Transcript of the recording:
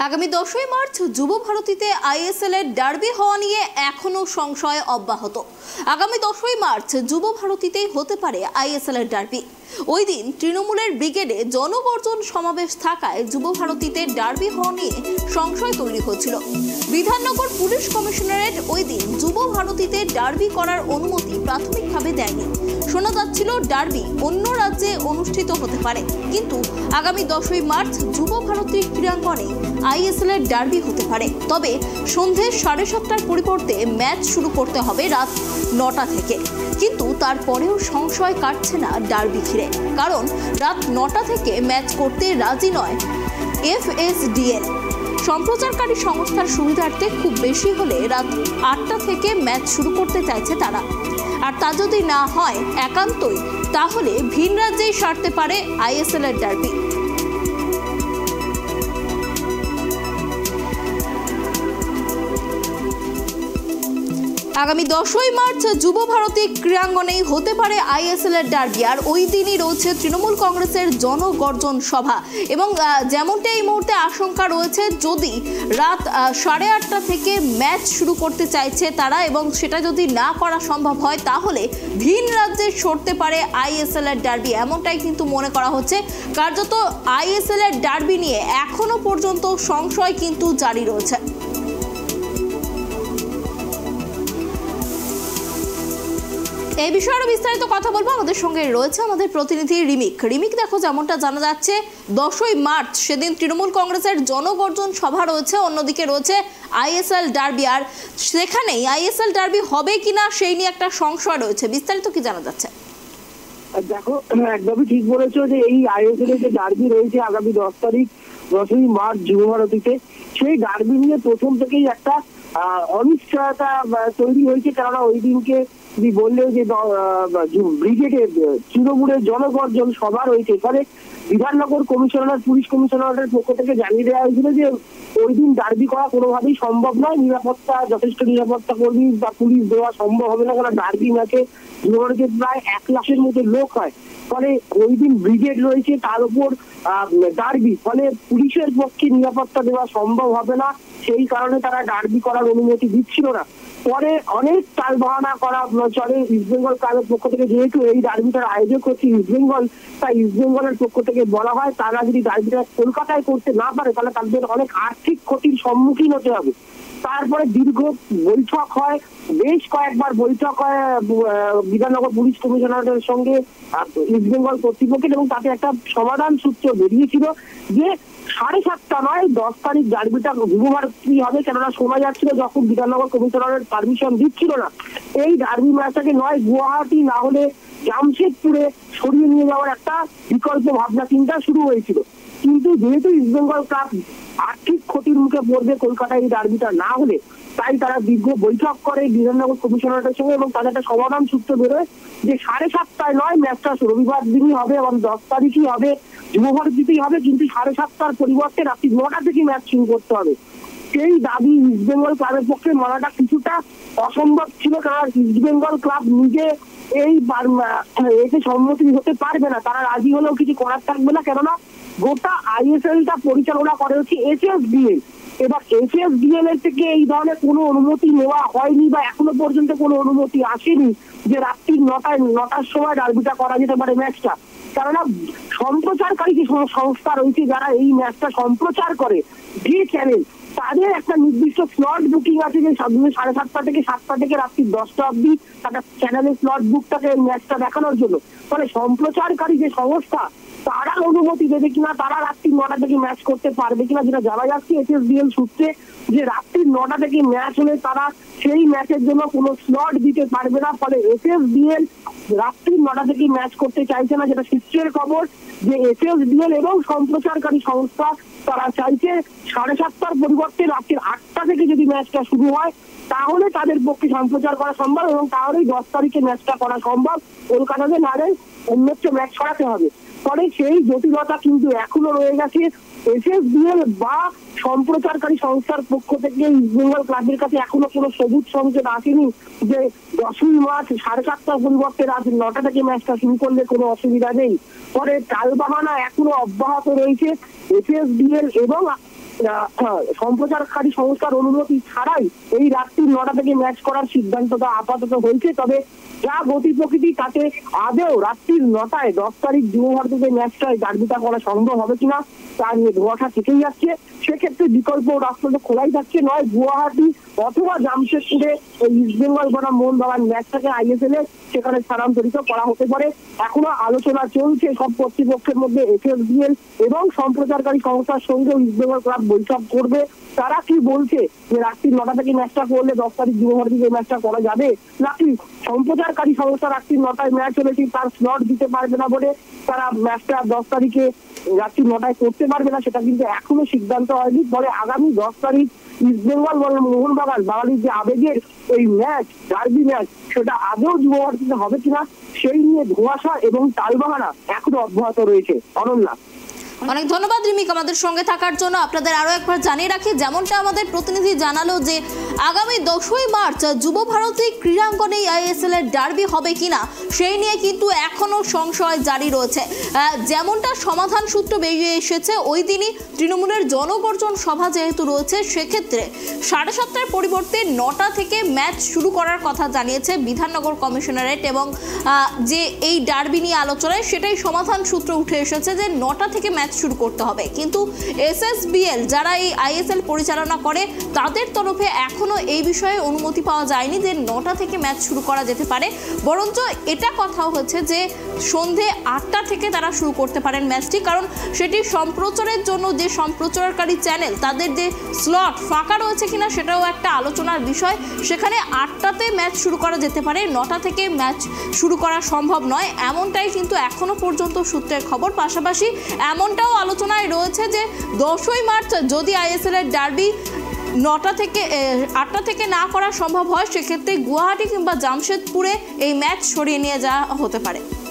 আগামী 10ই মার্চ যুব ভারতীতে আইএসএল এর ডার্বি হওয়া নিয়ে এখনো সংশয় অব্যাহত। আগামী 10ই মার্চ যুব ভারতীতেই হতে পারে আইএসএল এর ডার্বি। ওই দিন তৃণমূলের ব্রিগেডে জনগর্জন সমাবেশ থাকায় যুব ভারতীতে ডার্বি হওয়া নিয়ে সংশয় তৈরি হচ্ছিল। বিধাননগর পুলিশ কমিশনারেট ওই দিন যুব ভারতীতে ডার্বি করার অনুমতি প্রাথমিকভাবে দেয়নি। শোনা যাচ্ছিল ডার্বি অন্য রাজ্যে অনুষ্ঠিত হতে পারে, কিন্তু আগামী 10ই মার্চ যুব ভারতীর ক্রীড়াঙ্গনে আইএসএল এর ডার্বি হতে পারে। তবে সন্ধ্যে 7:30টার পরিবর্তে ম্যাচ শুরু করতে হবে রাত 9টা থেকে। কিন্তু তারপরেও সংশয় কাটছে না ডার্বি ঘিরে, কারণ রাত 9টা থেকে ম্যাচ করতে রাজি নয় এফএসডিএল। সম্প্রচারকারী সংস্থার সুবিধার্থে খুব বেশি হলে রাত 8টা থেকে ম্যাচ শুরু করতে চাইছে তারা। আর তা যদি না হয় একান্তই, তাহলে ভিন রাজ্যেই সারতে পারে আইএসএল এর ডার্বি। আগামী 10ই মার্চ যুব ভারতী ক্রীড়াঙ্গনেই হতে পারে আইএসএল এর ডার্বি। আর ওই দিনই রয়েছে তৃণমূল কংগ্রেসের জনগর্জন সভা, এবং যেমনটা এই মুহূর্তে আশঙ্কা রয়েছে, যদি রাত 8:30টা থেকে ম্যাচ শুরু করতে চাইছে তারা, এবং সেটা যদি না করা সম্ভব হয় তাহলে ভিন রাজ্যে সরতে পারে আইএসএল এর ডার্বি, এমনটাই কিন্তু মনে করা হচ্ছে। কার্যত আইএসএল এর ডার্বি নিয়ে এখনো পর্যন্ত সংশয় কিন্তু জারি রয়েছে। এই বিষয়ে আরো বিস্তারিত কথা বলবো, আমাদের সঙ্গে রয়েছে আমাদের প্রতিনিধি রিমিক। দেখো, যেমনটা জানা যাচ্ছে 10ই মার্চ সেদিন তৃণমূল কংগ্রেসের জনগর্জন সভা রয়েছে, অন্যদিকে রয়েছে আইএসএল ডার্বি। আর সেখানেই আইএসএল ডার্বি হবে কিনা সেই নিয়ে একটা সংশয় রয়েছে, বিস্তারিত কি জানা যাচ্ছে? দেখো, একদমই ঠিক বলেছো যে এই আইএসএল এর যে ডার্বি রয়েছে আগামী 10 তারিখ 10ই মার্চ যুব ভারতীতে, সেই ডার্বি নিয়ে প্রথম থেকেই একটা অনিশ্চয়তা তৈরি হয়েছে। কেননা ওই দিনকে তুমি বললেও যে ব্রিগেডের তৃণমূলের জনগর্জন সভা রয়েছে, এখানে বিধাননগর কমিশনার পুলিশ কমিশনারের পক্ষ থেকে জানিয়ে দেওয়া হয়েছিল যে ওই দিন ডার্বি করা কোনোভাবেই সম্ভব নয়, যথেষ্ট নিরাপত্তা কর্মী বা পুলিশ দেওয়া সম্ভব হবে না। কারণ ডার্বি ম্যাচে যুবভারতীতে প্রায় 1 লাখের মতো লোক হয়, ফলে ওই দিন ব্রিগেড রয়েছে, তার উপর ডার্বি, ফলে পুলিশের পক্ষে নিরাপত্তা দেওয়া সম্ভব হবে না। সেই কারণে তারা ডার্বি করার অনুমতি দিচ্ছিল না। পরে অনেক টাল বাহানা করা চলে ইস্ট বেঙ্গল ক্লাবের পক্ষ থেকে, যেহেতু এই ডার্বিটার আয়োজক হচ্ছে ইস্ট বেঙ্গল, তাই ইস্ট বেঙ্গলের পক্ষ থেকে বলা হয় তারা যদি ডার্বিটা কলকাতায় করতে না পারে তাহলে তাদের অনেক আর্থিক ক্ষতির সম্মুখীন হতে হবে। তারপরে দীর্ঘ বৈঠক হয়, বেশ কয়েকবার বৈঠক হয় বিধাননগর পুলিশ কমিশনারের সঙ্গে ইস্ট বেঙ্গল কর্তৃপক্ষের, এবং তাতে একটা সমাধান সূত্র বেরিয়েছিল যে 7:30টা নয় 10 তারিখ ডার্বিটা যুব ভারতী হবে। কেননা শোনা যাচ্ছিল যখন বিধাননগর কমিশনারের পারমিশন দিচ্ছিল না, এই ডার্বি ম্যাচটাকে নয় গুয়াহাটি না হলে জামশেদপুরে সরিয়ে নিয়ে যাওয়ার একটা বিকল্প ভাবনা চিন্তা শুরু হয়েছিল। কিন্তু যেহেতু ইস্ট বেঙ্গল ক্লাব আর্থিক ক্ষতির মুখে পড়বে কলকাতায় এই ডার্বিটা না হলে, তাই তারা দীর্ঘ বৈঠক করে বিধাননগর কমিশনারের সঙ্গে, এবং তাদের একটা সমাধান সূত্র বেরোয় যে 7:30টায় নয়, ম্যাচটা রবিবার দিনই হবে এবং 10 তারিখই হবে, যুব ভারতীতেই হবে, কিন্তু 7:30টার পরিবর্তে রাত্রি 9টা থেকে ম্যাচ শুরু করতে হবে। সেই দাবি ইস্ট বেঙ্গল ক্লাবের পক্ষে মানাটা কিছুটা অসম্ভব ছিল, কারণ ইস্ট বেঙ্গল ক্লাব নিজে এতে সম্মতি হতে পারবে না। তারা রাজি হলেও কিছু করার থাকবে না, কেননা গোটা আইএসএলটা পরিচালনা করে হচ্ছে এফএসডিএল। এবার এফএসডিএল এর থেকে এই ধরনের কোনো অনুমতি নেওয়া হয়নি, বা এখনো পর্যন্ত কোনো অনুমতি আসেনি যে রাত্রি 9টার সময় ডার্বিটা করা যেতে পারে ম্যাচটা। কেননা সম্প্রচারকারী যে সংস্থা রয়েছে যারা এই ম্যাচটা সম্প্রচার করে, যে চ্যানেল, তাদের একটা নির্দিষ্ট স্লট বুকিং আছে যে 7:30টা থেকে 7টা থেকে রাত্রি 10টা অব্দি একটা চ্যানেলের স্লট বুক থাকে ম্যাচটা দেখানোর জন্য। ফলে সম্প্রচারকারী যে সংস্থা তারা অনুমতি দেবে কিনা, তারা রাত্রি 9টা থেকে ম্যাচ করতে পারবে কিনা, যেটা জানা যাচ্ছে এফএসডিএল সূত্রে যে রাত্রি 9টা থেকে ম্যাচ হলে তারা সেই ম্যাচের জন্য কোনো স্লট দিতে পারবে না। ফলে এফএসডিএল রাত্রি 9টা থেকে ম্যাচ করতে চাইছে না, যেটা সূত্রের খবর যে এফএসডিএল এবং সম্প্রচারকারী সংস্থা তারা চাইছে 7:30টার পরিবর্তে রাত্রি 8টা থেকে যদি ম্যাচটা শুরু হয় তাহলে তাদের পক্ষে সম্প্রচার করা সম্ভব, এবং তাহলেই 10 তারিখে ম্যাচটা করা সম্ভব। কলকাতাতে নারে অন্যত্র ম্যাচ করাতে হবে। ফলে সেই জটিলতা কিন্তু এখনো রয়ে গেছে। এফএসডিএল বা সম্প্রচারকারী সংস্থার পক্ষ থেকে ইস্ট বেঙ্গল ক্লাবের কাছে এখনো কোনো সবুজ সংকেত আসেনি যে 10ই মার্চ 4:30টার পরিবর্তে রাত 9টা থেকে ম্যাচটা শুরু করলে কোনো অসুবিধা নেই। পরে টালবাহানা এখনো অব্যাহত রয়েছে এফএসডিএল এবং সম্প্রচারকারী সংস্থার অনুমতি ছাড়াই এই রাত্রি 9টা থেকে ম্যাচ করার সিদ্ধান্তটা আপাতত হয়েছে। তবে যা গতি প্রকৃতি তাতে আদেও রাত্রি 9টায় 10 তারিখ যুব ভারতীতে ম্যাচটায় ডার্বিটা করা সম্ভব হবে কিনা তা নিয়ে ধোঁয়াশা থেকেই যাচ্ছে। সেক্ষেত্রে বিকল্প রাস্তা তো খোলাই থাকছে, নয় গুয়াহাটি অথবা জামশেদপুরে এই ইস্ট বেঙ্গল বনাম মোহনবাগান ম্যাচটাকে আইএসএল এ সেখানে স্থানান্তরিত করা হতে পারে। এখনো আলোচনা চলছে সব কর্তৃপক্ষের মধ্যে। এফএসবিএল এবং সম্প্রচারকারী সংস্থার সঙ্গে ইস্ট বেঙ্গল ক্লাব বৈঠক করবে। তারা কি বলছে যে রাত্রি 9টা থেকে ম্যাচটা করলে 10 তারিখ যুব ভারতীতে ম্যাচটা করা যাবে, নাকি সম্প্রচারকারী সংস্থা রাত্রি 9টায় ম্যাচ হলেছি তার স্লট দিতে পারবে না বলে তারা ম্যাচটা 10 তারিখে রাত্রি 9টায় করতে পারবে না, সেটা কিন্তু এখনো সিদ্ধান্ত হয়নি। ফলে আগামী 10 তারিখ ইস্ট বেঙ্গল বনাম মোহনবাগান বাঙালির যে আবেগের এই ম্যাচ, ডার্বি ম্যাচ, সেটা আদৌ যুব ভারতীতে হবে কিনা সেই নিয়ে ধোঁয়াশা এবং টালবাহানা এখনো অব্যাহত রয়েছে। অনন্যা, অনেক ধন্যবাদ রিমিক আমাদের সঙ্গে থাকার জন্য। আপনাদের আরো একবার জানিয়ে রাখি, যেমনটা আমাদের প্রতিনিধি জানালো যে আগামী 10ই মার্চ যুব ভারতী ক্রীড়াঙ্গনে আইএসএল এর ডার্বি হবে কিনা সেই নিয়ে কিন্তু এখনো সংশয় জারি রয়েছে। যেমনটা সমাধান সূত্র বেরিয়ে এসেছে, ওই দিনই তৃণমূলের জনগর্জন সভা যেহেতু রয়েছে, সেক্ষেত্রে 7:30টার পরিবর্তে 9টা থেকে ম্যাচ শুরু করার কথা জানিয়েছে বিধাননগর কমিশনারেট। এবং যে এই ডার্বি নিয়ে আলোচনায় সেটাই সমাধান সূত্র উঠে এসেছে যে 9টা থেকে ম্যাচ শুরু করতে হবে। কিন্তু এসএসবিএল যারা এই আইএসএল পরিচালনা করে তাদের তরফে এখনো এই বিষয়ে অনুমতি পাওয়া যায়নি যে 9টা থেকে ম্যাচ শুরু করা যেতে পারে। বরঞ্চ এটা কথা হচ্ছে যে সন্ধে 8টা থেকে তারা শুরু করতে পারেন ম্যাচটি, কারণ সেটি সম্প্রচারের জন্য যে সম্প্রচারকারী চ্যানেল তাদের যে স্লট ফাঁকা রয়েছে কিনা সেটাও একটা আলোচনার বিষয়। সেখানে 8টাতে ম্যাচ শুরু করা যেতে পারে, 9টা থেকে ম্যাচ শুরু করা সম্ভব নয়, এমনটাই কিন্তু এখনো পর্যন্ত সূত্রের খবর। পাশাপাশি এমনটাও আলোচনায় রয়েছে যে 10ই মার্চ যদি আইএসএল এর ডার্বি 9টা থেকে 8টা থেকে না করা সম্ভব হয়, সেক্ষেত্রে গুয়াহাটি কিংবা জামশেদপুরে এই ম্যাচ সরিয়ে নিয়ে যাওয়া হতে পারে।